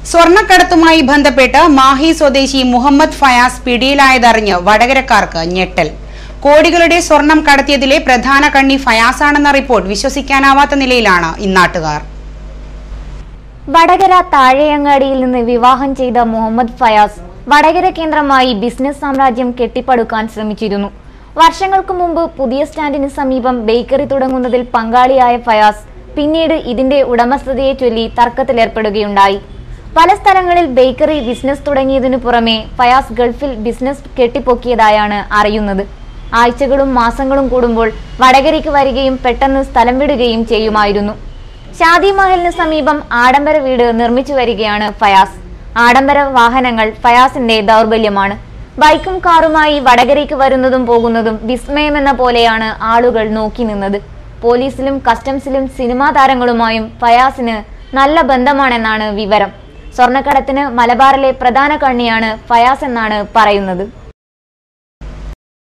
സ്വർണ്ണക്കടത്തുമായി ബന്ധപ്പെട്ട് മാഹി സ്വദേശി മുഹമ്മദ് ഫയാസ് പിടിയിലായതറിഞ്ഞ് വടകരക്കാർക്ക് ഞെട്ടൽ. കോടികളുടെ സ്വർണം കടത്തിയതിലെ പ്രധാന കണ്ണി ഫയാസാണെന്ന റിപ്പോർട്ട് വിശ്വസിക്കാനാവാത്ത നിലയിലാണ് ഇന്നാട്ടുകാർ. വടകര താഴെയങ്ങാടിയിൽ നിന്ന് വിവാഹം ചെയ്ത മുഹമ്മദ് ഫയാസ് വടകര കേന്ദ്രമായി ബിസിനസ് സാമ്രാജ്യം കെട്ടിപ്പടുക്കാൻ ശ്രമിച്ചിരുന്നു. വർഷങ്ങൾക്ക് മുമ്പ് പുതിയ സ്റ്റാൻഡിന് സമീപം ബേക്കറി തുടങ്ങുന്നതിൽ പങ്കാളിയായ ഫയാസ് പിന്നീട് ഇതിന്റെ ഉടമസ്ഥതയെ ചൊല്ലി തർക്കത്തിലേർപ്പെടുകയുണ്ടായി. പല സ്ഥലങ്ങളിൽ ബേക്കറി ബിസിനസ് തുടങ്ങിയതിനു പുറമെ ഫയാസ് ഗൾഫിൽ ബിസിനസ് കെട്ടിപ്പൊക്കിയതായാണ് അറിയുന്നത്. ആഴ്ചകളും മാസങ്ങളും കൂടുമ്പോൾ വടകരയ്ക്ക് വരികയും പെട്ടെന്ന് സ്ഥലം വിടുകയും ചെയ്യുമായിരുന്നു. ഷാദി മഹലിന് സമീപം ആഡംബര വീട് നിർമ്മിച്ചു വരികയാണ് ഫയാസ്. ആഡംബര വാഹനങ്ങൾ ഫയാസിന്റെ ദൗർബല്യമാണ്. ബൈക്കും കാറുമായി വടകരയ്ക്ക് വരുന്നതും പോകുന്നതും വിസ്മയമെന്ന പോലെയാണ് ആളുകൾ നോക്കി നിന്നത്. പോലീസിലും കസ്റ്റംസിലും സിനിമാ താരങ്ങളുമായും ഫയാസിന് നല്ല ബന്ധമാണെന്നാണ് വിവരം. സ്വർണ്ണക്കടത്തിന് മലബാറിലെ പ്രധാന കണ്ണിയാണ് ഫയാസ് എന്നാണ് പറയുന്നത്.